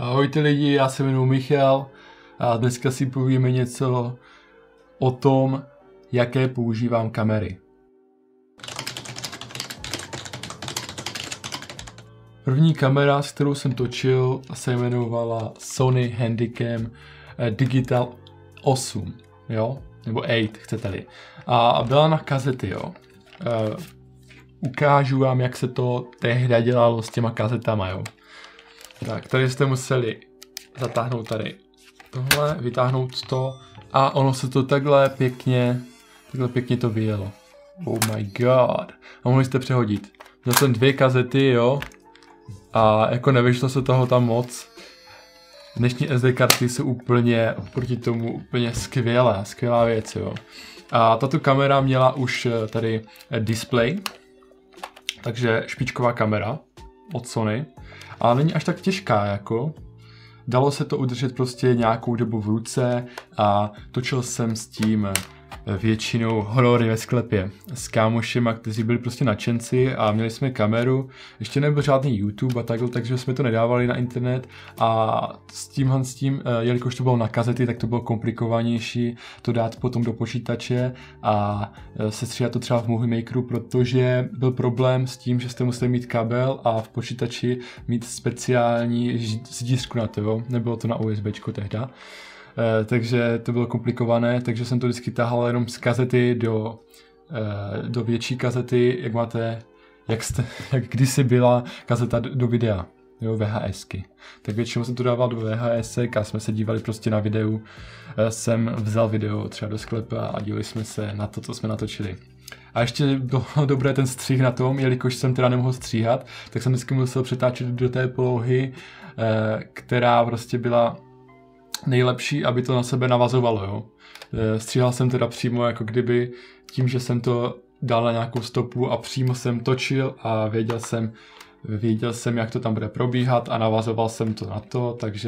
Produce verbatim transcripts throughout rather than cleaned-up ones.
Ahojte lidi, já se jmenuji Michal a dneska si povíme něco o tom, jaké používám kamery. První kamera, s kterou jsem točil, se jmenovala Sony Handycam Digital osm, jo? Nebo osm, chcete-li. A byla na kazety, jo. Uh, ukážu vám, jak se to tehdy dělalo s těma kazetama, jo. Tak, tady jste museli zatáhnout tady tohle, vytáhnout to a ono se to takhle pěkně, takhle pěkně to vyjelo. Oh my god. A mohli jste přehodit. Měl jsem dvě kazety, jo. A jako nevyšlo se toho tam moc. Dnešní S D karty jsou úplně, oproti tomu úplně skvělá, skvělá věc, jo. A tato kamera měla už tady display, takže špičková kamera od Sony. A není až tak těžká, jako. Dalo se to udržet prostě nějakou dobu v ruce a točil jsem s tím většinou horory ve sklepě s kámošema, kteří byli prostě nadšenci a měli jsme kameru. Ještě nebyl žádný YouTube a takhle, takže jsme to nedávali na internet a s tímhle s tím, jelikož to bylo na kazety, tak to bylo komplikovanější to dát potom do počítače a sestříhat to třeba v Movie Makeru, protože byl problém s tím, že jste museli mít kabel a v počítači mít speciální zdířku na to, jo? Nebylo to na USBčko tehda. Uh, takže to bylo komplikované, takže jsem to vždycky tahal jenom z kazety do, uh, do větší kazety, jak máte, jak, jste, jak kdysi byla kazeta do, do videa, jo, VHSky. Tak většinou jsem to dával do VHSek a jsme se dívali prostě na videu, uh, jsem vzal video třeba do sklepa a dívali jsme se na to, co jsme natočili. A ještě bylo dobré ten střih na tom, jelikož jsem teda nemohl stříhat, tak jsem vždycky musel přetáčet do té polohy, uh, která prostě byla nejlepší, aby to na sebe navazovalo, jo. Stříhal jsem teda přímo, jako kdyby tím, že jsem to dal na nějakou stopu a přímo jsem točil a věděl jsem, věděl jsem, jak to tam bude probíhat a navazoval jsem to na to, takže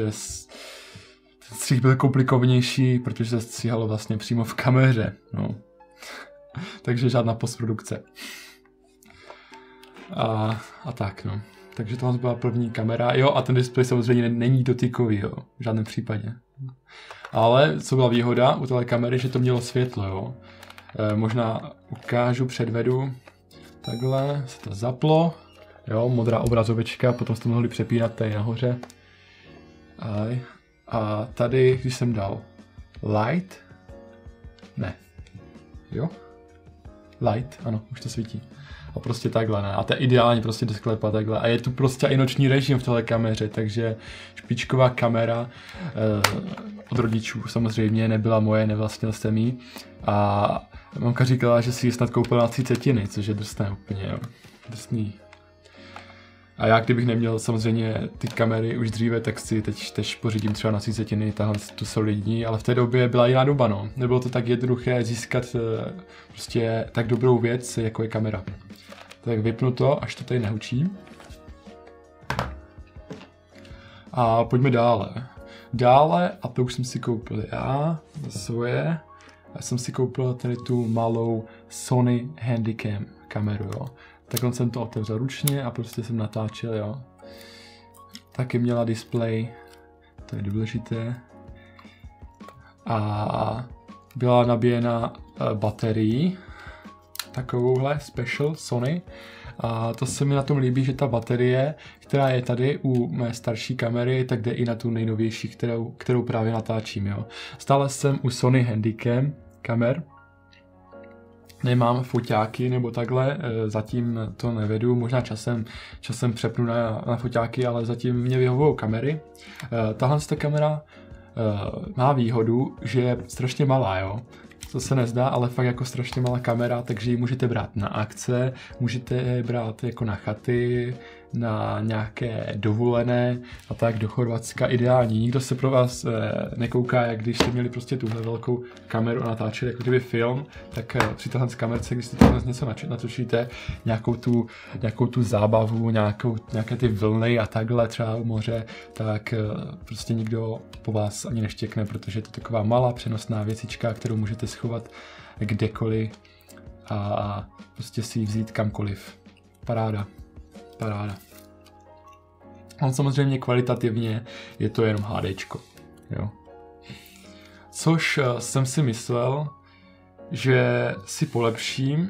ten střih byl komplikovanější, protože se stříhalo vlastně přímo v kameře, no. Takže žádná postprodukce. A, a tak, no. Takže tohle byla první kamera. Jo, a ten displej samozřejmě není dotykový, jo, v žádném případě. Ale co byla výhoda u téhle kamery, že to mělo světlo, jo. E, možná ukážu, předvedu. Takhle se to zaplo. Jo, modrá obrazovečka, potom jste mohli přepínat tady nahoře. A, a tady, když jsem dal light, ne, jo, light, ano, už to svítí. A prostě takhle, ne. A to je ideálně prostě do sklepa takhle. A je tu prostě i noční režim v téhle kameře, takže špičková kamera eh, od rodičů samozřejmě, nebyla moje, nevlastnil jsem jí. A mamka říkala, že si ji snad koupila na třicetiny, což je drsné úplně, jo. Drsný. A já, kdybych neměl samozřejmě ty kamery už dříve, tak si teď tež pořídím třeba na třicetiny, tahle tu solidní, ale v té době byla jiná doba, no. Nebylo to tak jednoduché získat eh, prostě tak dobrou věc, jako je kamera. Tak vypnu to, až to tady nehučí. A pojďme dále. Dále, a to už jsem si koupil já, svoje. Já jsem si koupil tady tu malou Sony Handycam kameru, jo. Takhle jsem to otevřel ručně a prostě jsem natáčel, jo. Taky měla display, to je důležité. A byla nabíjena baterií, takovouhle special Sony. A to se mi na tom líbí, že ta baterie, která je tady u mé starší kamery, tak jde i na tu nejnovější, kterou, kterou právě natáčím, jo. Stále jsem u Sony Handycam kamer. Nemám foťáky nebo takhle, zatím to nevedu, možná časem, časem přepnu na, na foťáky, ale zatím mě vyhovují kamery. Tahle ta kamera má výhodu, že je strašně malá, jo. To se nezdá, ale fakt jako strašně malá kamera, takže ji můžete brát na akce, můžete je brát jako na chaty, na nějaké dovolené a tak do Chorvatska ideální. Nikdo se pro vás eh, nekouká, jak když jste měli prostě tuhle velkou kameru a natáčeli jako kdyby film, tak eh, při téhle kamerce, když si tohle něco natočíte, nějakou tu, nějakou tu zábavu, nějakou, nějaké ty vlny a takhle třeba u moře, tak eh, prostě nikdo po vás ani neštěkne, protože je to taková malá přenosná věcička, kterou můžete schovat kdekoliv a prostě si ji vzít kamkoliv. Paráda. Paráda. On samozřejmě kvalitativně je to jenom HDčko, jo. Což jsem si myslel, že si polepším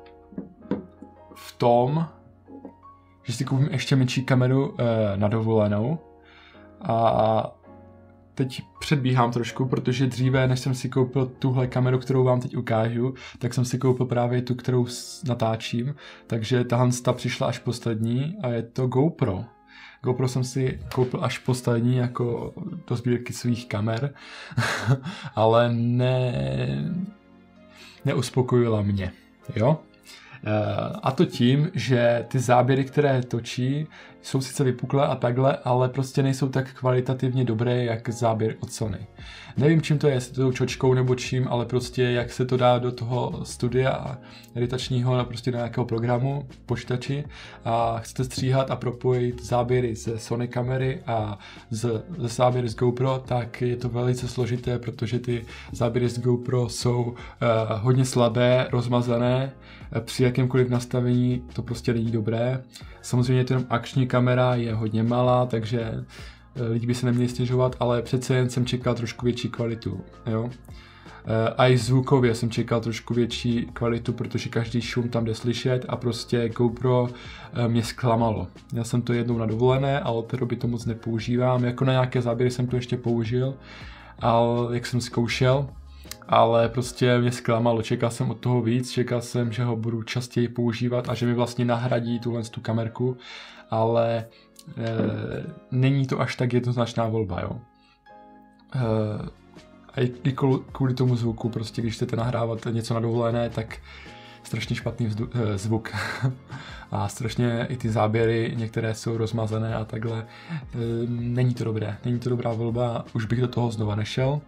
v tom, že si koupím ještě menší kameru e, na dovolenou. A teď předbíhám trošku, protože dříve, než jsem si koupil tuhle kameru, kterou vám teď ukážu, tak jsem si koupil právě tu, kterou natáčím. Takže tahle ta přišla až poslední a je to GoPro. GoPro jsem si koupil až poslední jako do sbírky svých kamer, ale ne, neuspokojila mě, jo. A to tím, že ty záběry, které točí, jsou sice vypuklé a takhle, ale prostě nejsou tak kvalitativně dobré, jak záběr od Sony. Nevím, čím to je, jestli to tou čočkou nebo čím, ale prostě jak se to dá do toho studia editačního, prostě do nějakého programu, počítači a chcete stříhat a propojit záběry ze Sony kamery a z, ze záběry z GoPro, tak je to velice složité, protože ty záběry z GoPro jsou uh, hodně slabé, rozmazané, při jakémkoliv nastavení to prostě není dobré. Samozřejmě to jenom akční kamera je hodně malá, takže lidi by se neměli stěžovat, ale přece jen jsem čekal trošku větší kvalitu, jo. A i zvukově jsem čekal trošku větší kvalitu, protože každý šum tam jde slyšet a prostě GoPro mě zklamalo. Já jsem to jednou na dovolené, ale od té doby to moc nepoužívám, jako na nějaké záběry jsem to ještě použil, ale jak jsem zkoušel, ale prostě mě zklamalo, čekal jsem od toho víc, čekal jsem, že ho budu častěji používat a že mi vlastně nahradí tuhle tu kamerku, ale e, není to až tak jednoznačná volba, jo. E, a i kvůli tomu zvuku, prostě když chcete nahrávat něco na dovolené, tak strašně špatný vzdu, e, zvuk a strašně i ty záběry, některé jsou rozmazané a takhle, e, není to dobré, není to dobrá volba, už bych do toho znova nešel.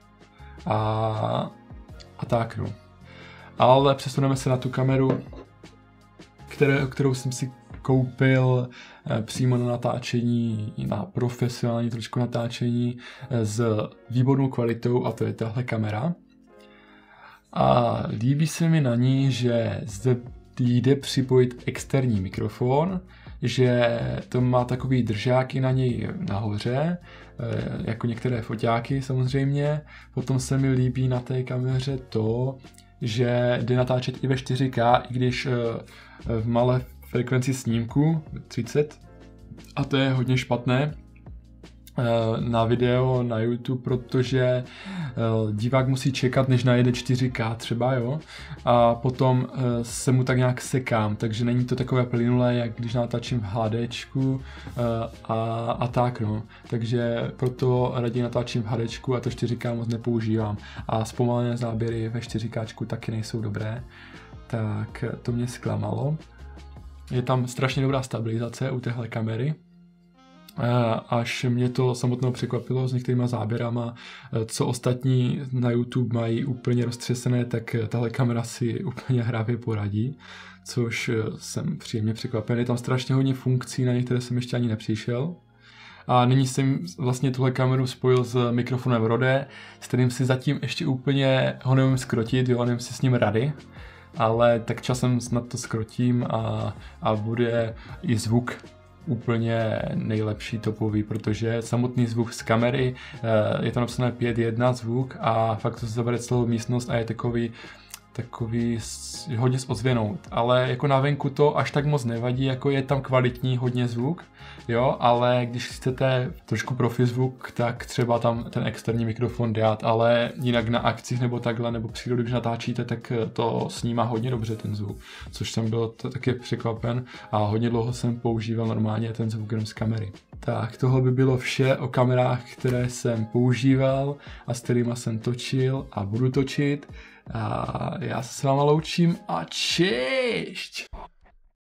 A, a tak, no. Ale přesuneme se na tu kameru, které, kterou jsem si koupil eh, přímo na natáčení, na profesionální trošku natáčení eh, s výbornou kvalitou, a to je tahle kamera. A líbí se mi na ní, že zde jde připojit externí mikrofon, že to má takový držáky na něj nahoře, jako některé foťáky samozřejmě. Potom se mi líbí na té kameře to, že jde natáčet i ve čtyři ká, i když v malé frekvenci snímku třicet, a to je hodně špatné na video na YouTube, protože divák musí čekat, než najede čtyři ká třeba, jo, a potom se mu tak nějak sekám, takže není to takové plynulé, jak když natáčím v HDčku a, a tak, no. Takže proto raději natáčím v HDčku a to čtyři ká moc nepoužívám. A zpomalené záběry ve čtyři ká taky nejsou dobré, tak to mě zklamalo. Je tam strašně dobrá stabilizace u téhle kamery, až mě to samotnou překvapilo s některýma záběrama, co ostatní na YouTube mají úplně roztřesené, tak tahle kamera si úplně hravě poradí, což jsem příjemně překvapený. Je tam strašně hodně funkcí, na některé jsem ještě ani nepřišel. A nyní jsem vlastně tuhle kameru spojil s mikrofonem Rode, s kterým si zatím ještě úplně ho nevím skrotit, jo, nevím si s ním rady, ale tak časem snad to skrotím a, a bude i zvuk úplně nejlepší topový, protože samotný zvuk z kamery, je tam napsané pět jedna zvuk a fakt to se zabere celou místnost a je takový takový hodně s ozvěnou, ale jako na venku to až tak moc nevadí, jako je tam kvalitní hodně zvuk, jo, ale když chcete trošku profi zvuk, tak třeba tam ten externí mikrofon dát, ale jinak na akcích nebo takhle, nebo přírodu, když natáčíte, tak to snímá hodně dobře ten zvuk, což jsem byl taky překvapen a hodně dlouho jsem používal normálně ten zvuk jenom z kamery. Tak tohle by bylo vše o kamerách, které jsem používal a s kterými jsem točil a budu točit. A já se s váma loučím a češť!